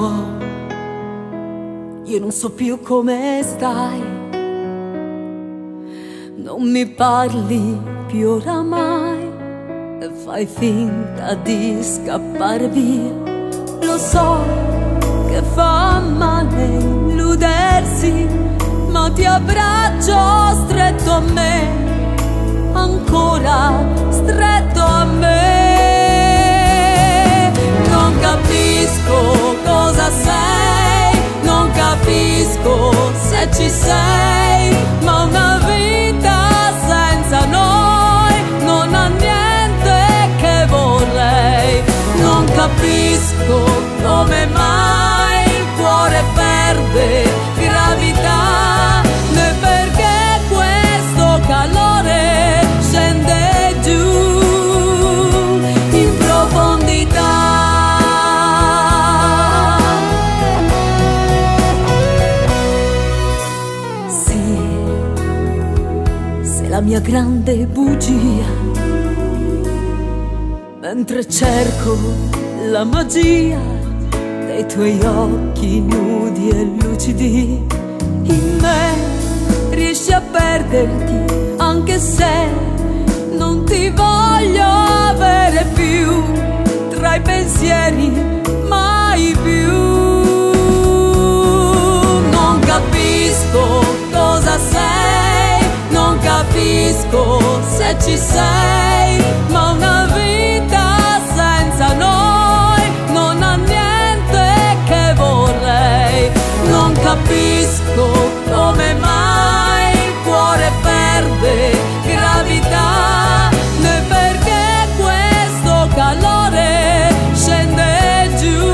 io non so più come stai, non mi parli più oramai e fai finta di scappare via. Lo so che fa male illudersi, ma ti abbraccio stretto a me, ancora stretto a me. Non capisco cosa sei, non capisco se ci sei, ma una vita senza noi non ha niente che vorrei. Non capisco come mai il cuore perde gravità, né perché questo calore scende giù in profondità. Sì, sei la mia grande bugia, mentre cerco la magia dei tuoi occhi nudi e lucidi. In me riesci a perderti, anche se non ti voglio avere più tra i pensieri, mai più. Non capisco cosa sei, non capisco se ci sei, ma una vita senza noi non ha niente che vorrei. Non capisco come mai il cuore perde gravità, né perché questo calore scende giù.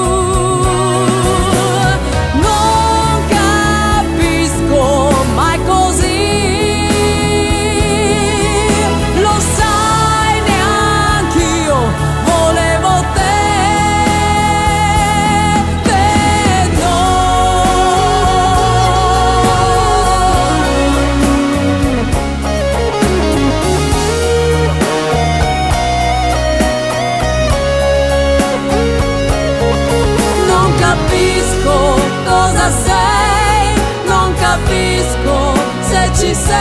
Non capisco mai così, lo sai neanch'io, volevo te. Non capisco cosa sei, non capisco se ci sei.